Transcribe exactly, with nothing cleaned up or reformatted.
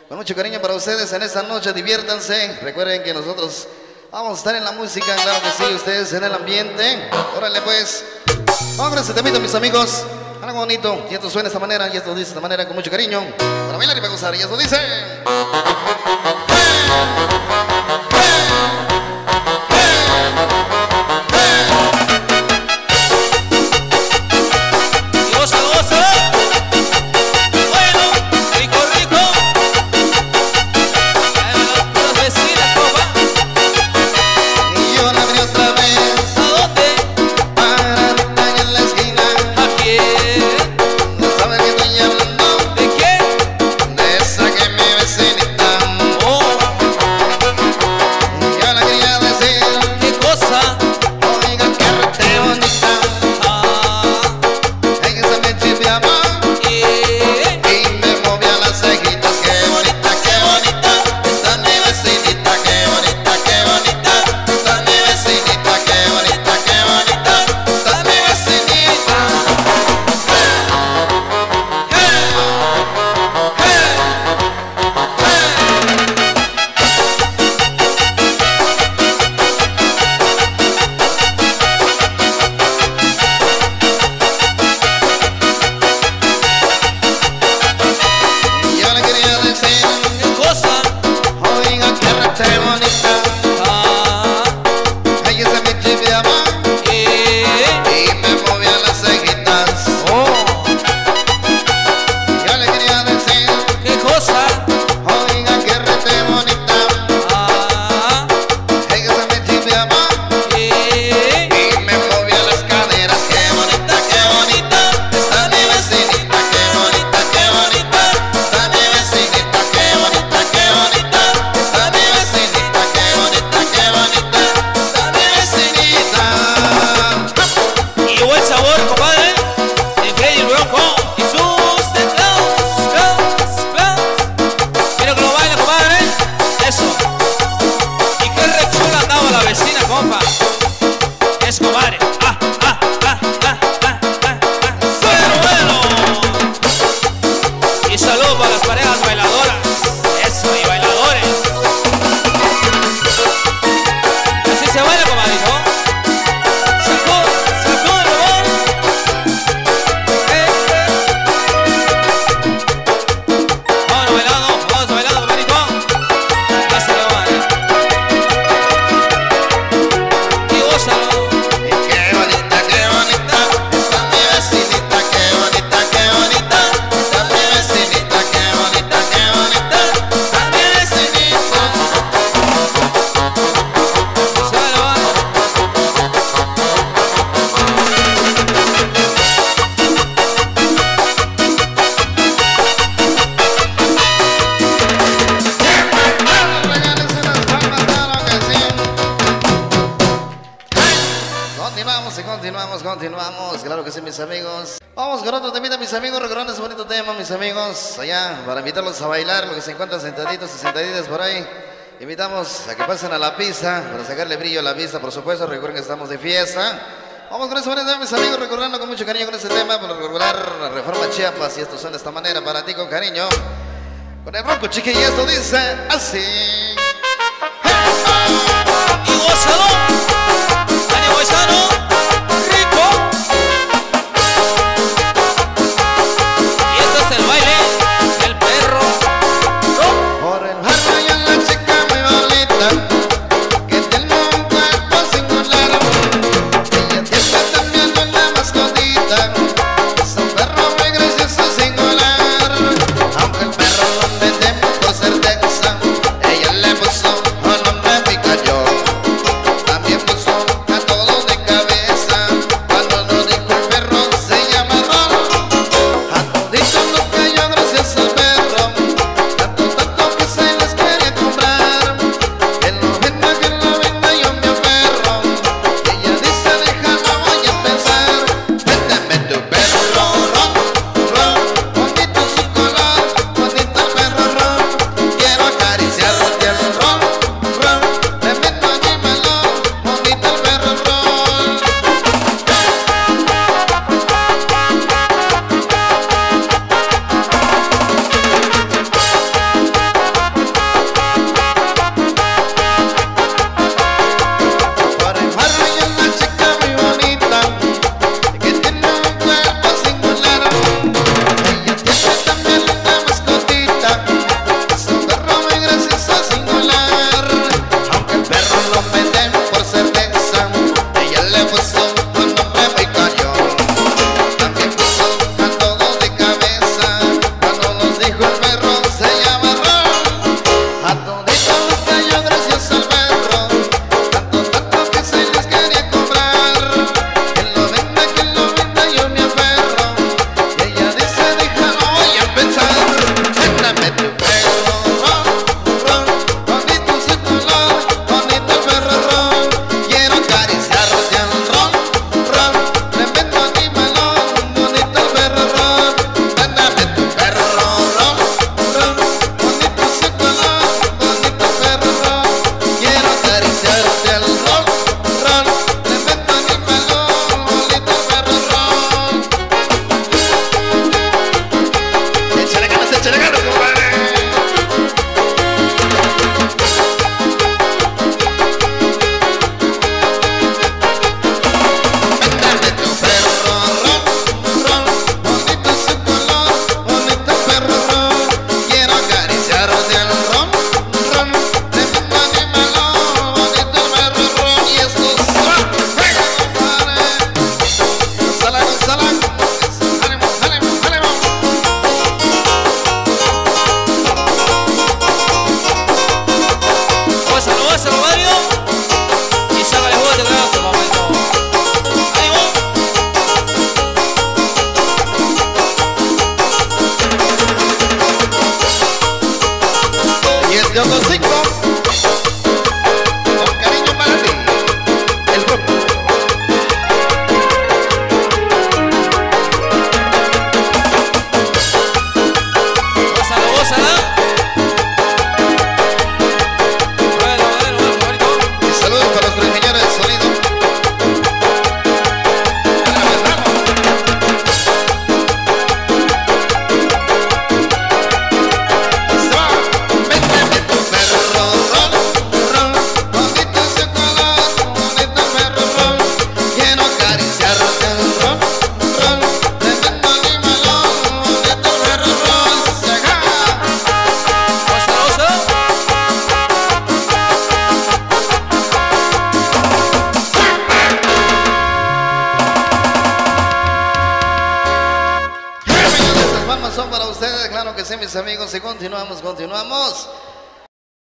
Con mucho cariño para ustedes en esta noche, diviértanse. Recuerden que nosotros vamos a estar en la música, claro que sí, ustedes en el ambiente. Órale pues, vamos con este temita, mis amigos. Algo bonito, y esto suena de esta manera, y esto dice de esta manera con mucho cariño. Para bailar y para gozar, y esto dice... Continuamos, continuamos, claro que sí, mis amigos. Vamos con otro temita, mis amigos, recordando ese bonito tema, mis amigos, allá, para invitarlos a bailar, los que se encuentran sentaditos y sentaditas por ahí. Invitamos a que pasen a la pista, para sacarle brillo a la pista, por supuesto. Recuerden que estamos de fiesta. Vamos con ese bonito tema, mis amigos, recordando con mucho cariño con este tema, para recordar la Reforma Chiapas, y esto suena de esta manera, para ti con cariño. Con el Ronco Chiqui, y esto dice así. Y gozador, ánimo paisano. Ella le de otros cinco. Con cariño para ti. El grupo. Gózala, gózala. Bueno, bueno, bueno, bonito. Y saludos para los tres millones de sonido. Son para ustedes, claro que sí, mis amigos, y continuamos, continuamos.